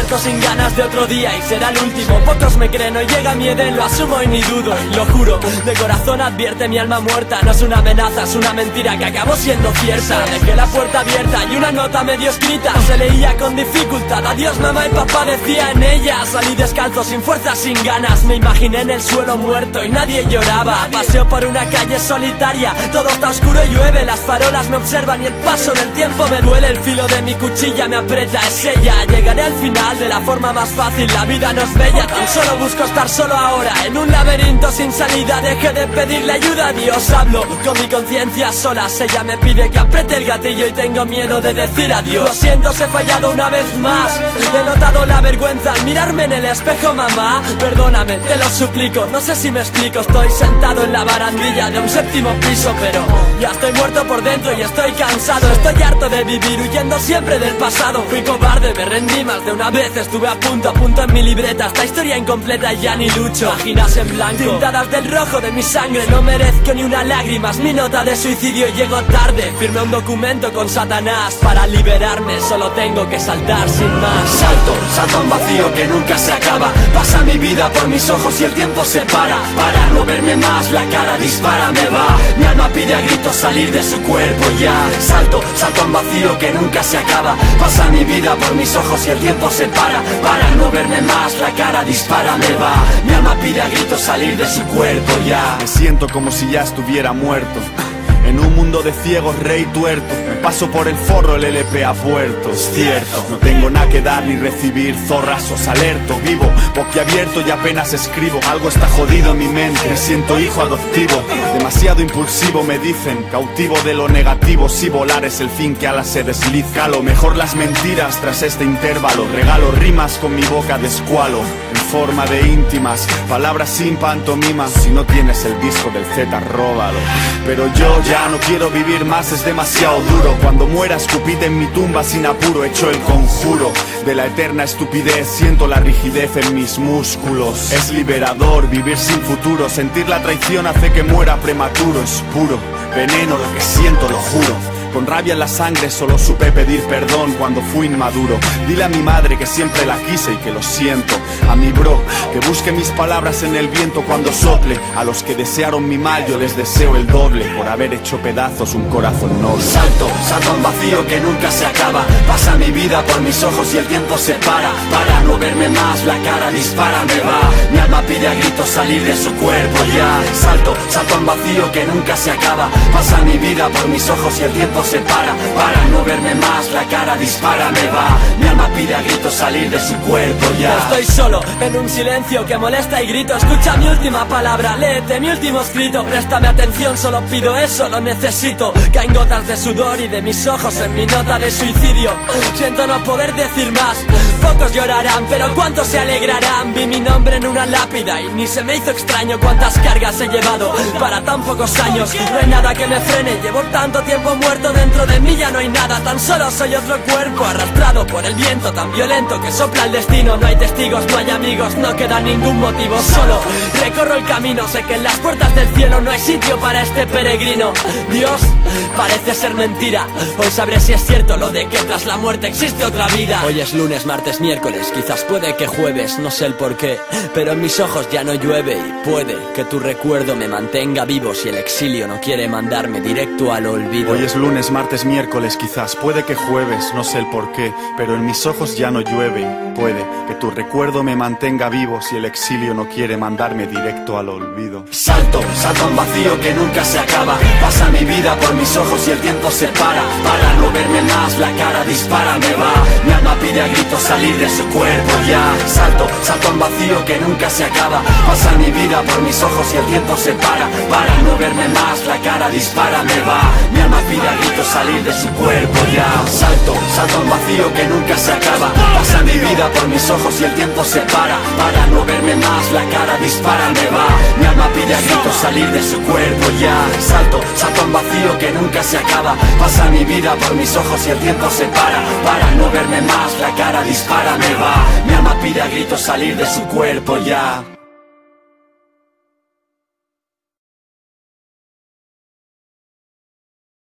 despierto sin ganas de otro día y será el último. Pocos me creen, hoy llega mi Edén, lo asumo y ni dudo, y lo juro. De corazón advierte mi alma muerta, no es una amenaza, es una mentira que acabó siendo cierta. Dejé la puerta abierta y una nota medio escrita se leía con dificultad. Adiós mamá y papá decía en ella. Salí descalzo, sin fuerzas, sin ganas. Me imaginé en el suelo muerto y nadie lloraba. Paseo por una calle solitaria, todo está oscuro y llueve. Las farolas me observan y el paso del tiempo me duele. El filo de mi cuchilla me aprieta, es ella. Llegaré al final de la forma más fácil, la vida no es bella. Tan solo busco estar solo ahora, en un laberinto sin salida. Dejé de pedirle ayuda a Dios, hablo con mi conciencia solas. Ella me pide que apriete el gatillo y tengo miedo de decir adiós. Lo siento, os he fallado una vez más. He notado la vergüenza al mirarme en el espejo, mamá. Perdóname, te lo suplico, no sé si me explico. Estoy sentado en la barandilla de un séptimo piso, pero ya estoy muerto por dentro y estoy cansado. Estoy harto de vivir huyendo siempre del pasado. Fui cobarde, me rendí más de una vez. Estuve a punto en mi libreta esta historia incompleta y ya ni lucho. Páginas en blanco, tintadas del rojo de mi sangre. No merezco ni una lágrima, es mi nota de suicidio y llego tarde. Firmé un documento con Satanás. Para liberarme solo tengo que saltar sin más. Salto a un vacío que nunca se acaba. Pasa mi vida por mis ojos y el tiempo se para. Para no verme más, la cara dispara, me va. Mi alma pide a gritos salir de su cuerpo ya. Salto a un vacío que nunca se acaba. Pasa mi vida por mis ojos y el tiempo se para. Para no verme más, la cara dispara, me va. Mi alma pide a gritos salir de su cuerpo ya. Me siento como si ya estuviera muerto. En un mundo de ciegos, rey tuerto. Me paso por el forro, el LP a puerto. Es cierto, no tengo nada que dar ni recibir. Zorrazos, alerto, vivo, boquiabierto y apenas escribo. Algo está jodido en mi mente, me siento hijo adoptivo. Demasiado impulsivo me dicen, cautivo de lo negativo. Si volar es el fin que alas se desliza. Calo mejor las mentiras tras este intervalo. Regalo rimas con mi boca de escualo. En forma de íntimas, palabras sin pantomima. Si no tienes el disco del Z, róbalo. Pero yo ya no quiero vivir más, es demasiado duro. Cuando muera escupid en mi tumba sin apuro. Hecho el conjuro de la eterna estupidez. Siento la rigidez en mis músculos. Es liberador vivir sin futuro. Sentir la traición hace que muera prematuro. Es puro veneno lo que siento, lo juro. Con rabia en la sangre solo supe pedir perdón cuando fui inmaduro. Dile a mi madre que siempre la quise y que lo siento. A mi bro, que busque mis palabras en el viento cuando sople. A los que desearon mi mal yo les deseo el doble. Por haber hecho pedazos un corazón noble. Salto a un vacío que nunca se acaba. Pasa mi vida por mis ojos y el tiempo se para. Para no verme más, la cara dispara, me va. Mi alma pide a gritos salir de su cuerpo ya. Salto a un vacío que nunca se acaba. Pasa mi vida por mis ojos y el tiempo se para no verme más, la cara dispara, me va. Mi alma pide a gritos salir de su cuerpo ya. Estoy solo en un silencio que molesta y grito. Escucha mi última palabra, léete mi último escrito. Préstame atención, solo pido eso, lo necesito. Caen gotas de sudor y de mis ojos en mi nota de suicidio. Siento no poder decir más. Pocos llorarán, pero cuántos se alegrarán. Vi mi nombre en una lápida y ni se me hizo extraño cuántas cargas he llevado para tan pocos años. No hay nada que me frene, llevo tanto tiempo muerto. Dentro de mí ya no hay nada, tan solo soy otro cuerpo arrastrado por el viento tan violento que sopla el destino. No hay testigos, no hay amigos, no queda ningún motivo. Solo recorro el camino, sé que en las puertas del cielo no hay sitio para este peregrino. Dios, parece ser mentira. Hoy sabré si es cierto lo de que tras la muerte existe otra vida. Hoy es lunes, martes, miércoles, quizás puede que jueves, no sé el porqué, pero en mis ojos ya no llueve y puede que tu recuerdo me mantenga vivo si el exilio no quiere mandarme directo al olvido. Hoy es lunes, martes, miércoles, quizás puede que jueves, no sé el porqué, pero en mis ojos ya no llueve y puede que tu recuerdo me mantenga vivo si el exilio no quiere mandarme directo al olvido. Salto a un vacío que nunca se acaba. Pasa mi vida por mis ojos y el tiempo se para no verme más, la cara dispara, me va. Mi alma pide a gritos salir de su cuerpo ya. Salto a un vacío que nunca se acaba. Pasa mi vida por mis ojos y el tiempo se para no verme más, la cara dispara, me va. Mi alma pide a gritos salir de su cuerpo ya. Salto a un vacío que nunca se acaba. Pasa mi vida por mis ojos y el tiempo se para no verme más, la cara dispara, me va. Mi alma pide a gritos salir de su cuerpo ya. Salto a un vacío que nunca se acaba. Pasa mi vida por mis ojos y el tiempo se para no verme más, la cara dispara, me va. Mi alma pide a gritos salir de su cuerpo ya.